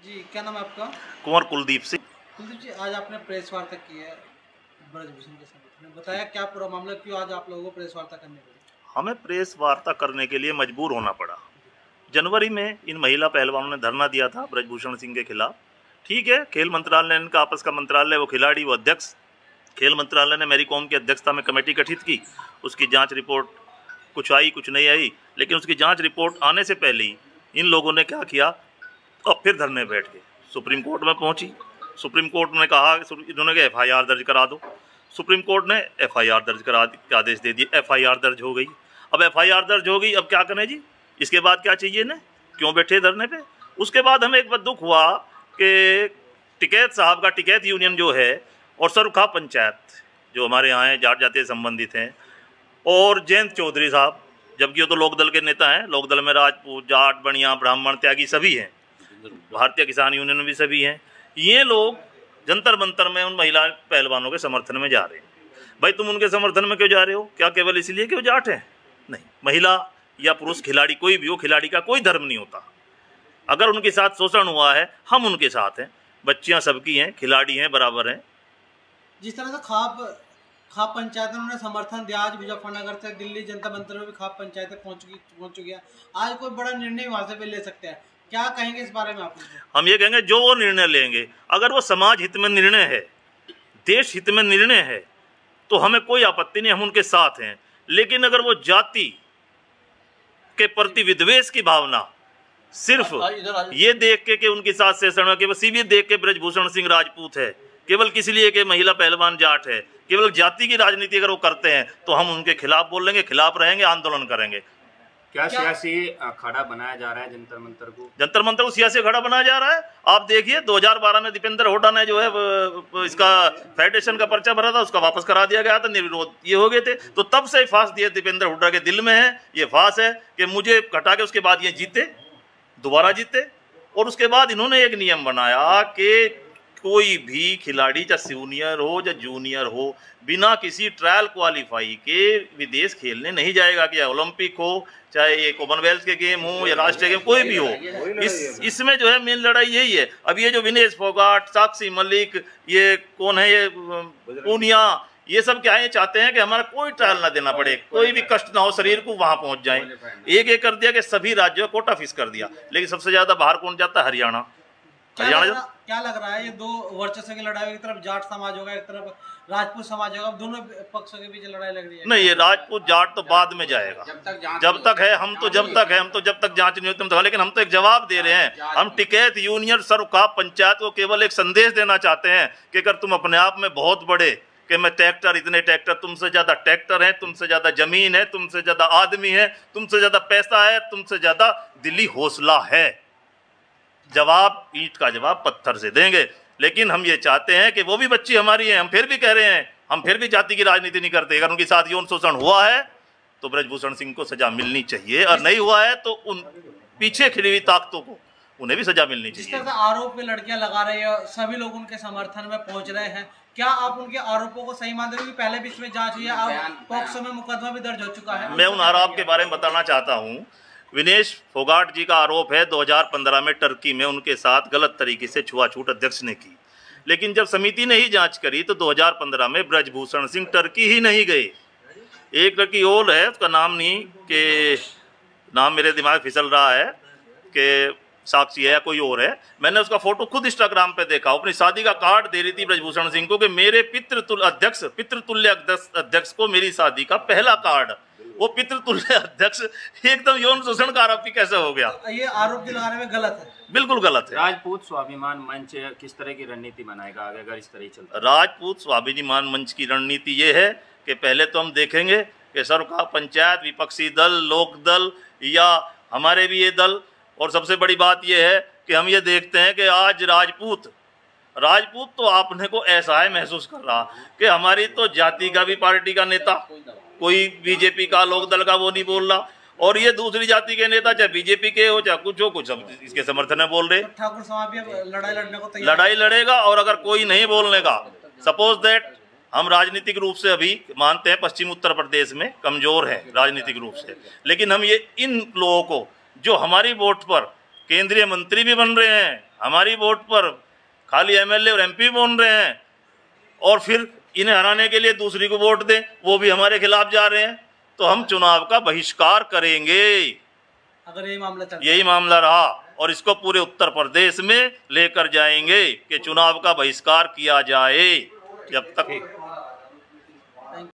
जी, क्या नाम है आपका? कुंवर कुलदीप सिंह। कुलदीप जी, आज आपने प्रेस वार्ता की है ब्रजभूषण के समर्थन में। बताया क्या पूरा मामला, क्यों आज आप लोगों को प्रेस वार्ता करनी पड़ी? हमें प्रेस वार्ता करने के लिए मजबूर होना पड़ा। जनवरी में इन महिला पहलवानों ने धरना दिया था ब्रजभूषण सिंह के खिलाफ। ठीक है, खेल मंत्रालय ने, इनका आपस का मंत्रालय, वो खिलाड़ी, वो अध्यक्ष। खेल मंत्रालय ने मेरी कॉम की अध्यक्षता में कमेटी गठित की। उसकी जांच रिपोर्ट कुछ आई, कुछ नहीं आई, लेकिन उसकी जांच रिपोर्ट आने से पहले ही इन लोगों ने क्या किया, अब फिर धरने बैठ गए। सुप्रीम कोर्ट में पहुंची। सुप्रीम कोर्ट ने कहा, इन्होंने कहा FIR दर्ज करा दो। सुप्रीम कोर्ट ने FIR दर्ज करा के आदेश दे दिए। FIR दर्ज हो गई। अब FIR दर्ज हो गई, अब क्या करें जी? इसके बाद क्या चाहिए ना? क्यों बैठे धरने पे? उसके बाद हमें एक बात दुख हुआ कि टिकैत साहब का, टिकैत यूनियन जो है, और सरुखा पंचायत जो हमारे यहाँ है, जाट जाति से संबंधित हैं, और जयंत चौधरी साहब, जबकि वो तो लोकदल के नेता हैं, लोकदल में राजपूत, जाट, बनिया, ब्राह्मण, त्यागी सभी हैं, भारतीय किसान यूनियन में भी सभी हैं, ये लोग जंतर मंतर में उन महिला पहलवानों के समर्थन में जा रहे हैं। भाई, तुम उनके समर्थन में क्यों जा रहे हो? क्या केवल इसलिए कि वो जाट हैं? नहीं, महिला या पुरुष खिलाड़ी कोई भी हो, खिलाड़ी का कोई धर्म नहीं होता। अगर उनके साथ शोषण हुआ है, हम उनके साथ हैं। बच्चियां सबकी हैं, खिलाड़ी हैं, बराबर हैं। जिस तरह से खाप पंचायत ने उन्हें समर्थन दिया, आज मुजफ्फरनगर से दिल्ली जनता मंत्र में भी खाप पंचायतें पहुंच चुकी है। आज कोई बड़ा निर्णय वहां से भी ले सकते हैं, क्या कहेंगे इस बारे में आप? हम ये कहेंगे, जो वो निर्णय लेंगे, अगर वो समाज हित में निर्णय है, देश हित में निर्णय है, तो हमें कोई आपत्ति नहीं, हम उनके साथ हैं। लेकिन अगर वो जाति के प्रति विद्वेष की भावना, सिर्फ ये देख के कि उनके साथ शोषण, केवल सीबी देख के ब्रजभूषण सिंह राजपूत है, केवल किस लिए कि महिला पहलवान जाट है, केवल जाति की राजनीति अगर वो करते हैं, तो हम उनके खिलाफ बोलेंगे, खिलाफ रहेंगे, आंदोलन करेंगे। क्या सियासी अखाड़ा बनाया जा रहा है जंतर मंतर को? जंतर मंतर को सियासी अखाड़ा बनाया जा रहा है। आप देखिए, 2012 में दीपेंद्र हुड्डा ने जो है इसका फेडरेशन का पर्चा भरा था, उसका वापस करा दिया गया था, निर्विरोध ये हो गए थे। तो तब से फांस दिए दीपेंद्र हुड्डा के दिल में है ये फांस है कि मुझे हटा के, उसके बाद ये जीते, दोबारा जीते। और उसके बाद इन्होंने एक नियम बनाया कि कोई भी खिलाड़ी, चाहे सीनियर हो या जूनियर हो, बिना किसी ट्रायल क्वालिफाई के विदेश खेलने नहीं जाएगा। कि ओलंपिक हो, चाहे ये कॉमनवेल्थ के गेम हो या राष्ट्रीय गेम, कोई भी हो। इसमें जो है मेन लड़ाई यही है। अब ये जो विनेश फोगाट, साक्षी मलिक, ये कौन है, ये पूनिया, ये सब क्या है, ये चाहते हैं कि हमारा कोई ट्रायल ना देना पड़े, कोई भी कष्ट ना हो शरीर को, वहां पहुंच जाए। एक कर दिया कि सभी राज्यों को कोटा फिक्स कर दिया, लेकिन सबसे ज्यादा बाहर कौन जाता है? हरियाणा। क्या लग रहा है, ये दो वर्चस्व की लड़ाई, एक तरफ जाट समाज होगा, एक तरफ राजपूत समाज होगा, दोनों पक्षों के बीच लड़ाई लग रही है? नहीं, ये राजपूत जाट तो बाद में जाएगा, जब तक है, हम तो जब तक जांच नहीं होती, लेकिन हम तो एक जवाब दे रहे हैं। हम टिकैत यूनियन सरुखा पंचायत को केवल एक संदेश देना चाहते हैं कि अगर तुम अपने आप में बहुत बड़े, कि मैं ट्रैक्टर, इतने ट्रैक्टर, तुमसे ज्यादा ट्रैक्टर है, तुमसे ज्यादा जमीन है, तुमसे ज्यादा आदमी है, तुमसे ज्यादा पैसा है, तुमसे ज्यादा दिली हौसला है, जवाब ईंट का जवाब पत्थर से देंगे। लेकिन हम ये चाहते हैं कि वो भी बच्ची हमारी है। हम फिर भी कह रहे हैं, हम फिर भी जाति की राजनीति नहीं करते। अगर उनके साथ यौन शोषण हुआ है तो ब्रजभूषण सिंह को सजा मिलनी चाहिए, और नहीं हुआ है तो उन पीछे खिली हुई ताकतों को, उन्हें भी सजा मिलनी चाहिए। जिस तरह से आरोप पे लड़कियां लगा रही है, सभी लोग उनके समर्थन में पहुंच रहे हैं, क्या आप उनके आरोपों को सही मानते हैं? पहले भी इसमें जांच हुई है, अब पॉक्सो में मुकदमा भी दर्ज हो चुका है। मैं उन आरोप के बारे में बताना चाहता हूँ। विनेश फोगाट जी का आरोप है 2015 में टर्की में उनके साथ गलत तरीके से छुआछूत अध्यक्ष ने की। लेकिन जब समिति ने ही जांच करी तो 2015 में ब्रजभूषण सिंह टर्की ही नहीं गए। एक लड़की और है, उसका नाम नहीं, कि नाम मेरे दिमाग फिसल रहा है, कि साक्षी है या कोई और है। मैंने उसका फोटो खुद इंस्टाग्राम पे देखा। अपनी शादी का कार्ड दे रही थी ब्रजभूषण सिंह को कि मेरे पितृतुल्य अध्यक्ष को मेरी शादी का पहला कार्ड। वो पितृतुल्य अध्यक्ष एकदम यौन शोषण का आरोपी कैसे हो गया? ये आरोप दिलाने में गलत है, बिल्कुल गलत है। राजपूत स्वाभिमान मंच किस तरह की रणनीति बनाएगा आगे अगर इस तरह चलता है? राजपूत स्वाभिमान मंच की रणनीति ये है कि पहले तो हम देखेंगे कि सरुखा पंचायत, विपक्षी दल, लोक दल या हमारे भी ये दल, और सबसे बड़ी बात यह है कि हम ये देखते हैं कि आज राजपूत तो आपने को ऐसा है महसूस कर रहा कि हमारी तो जाति का भी पार्टी का नेता, कोई बीजेपी का, लोक दल का, वो नहीं बोल रहा, और ये दूसरी जाति के नेता, चाहे बीजेपी के हो, चाहे कुछ हो, कुछ सब इसके समर्थन में बोल रहे। ठाकुर समाज भी लड़ाई लड़ने को लड़ाई लड़ेगा। और अगर कोई नहीं बोलने का, सपोज दैट हम राजनीतिक रूप से अभी मानते हैं पश्चिम उत्तर प्रदेश में कमजोर है राजनीतिक रूप से, लेकिन हम ये इन लोगों को जो हमारी वोट पर केंद्रीय मंत्री भी बन रहे हैं, हमारी वोट पर खाली एमएलए और एमपी बोल रहे हैं और फिर इन्हें हराने के लिए दूसरी को वोट दें, वो भी हमारे खिलाफ जा रहे हैं। तो हम चुनाव का बहिष्कार करेंगे अगर यही मामला रहा, और इसको पूरे उत्तर प्रदेश में लेकर जाएंगे कि चुनाव का बहिष्कार किया जाए जब तक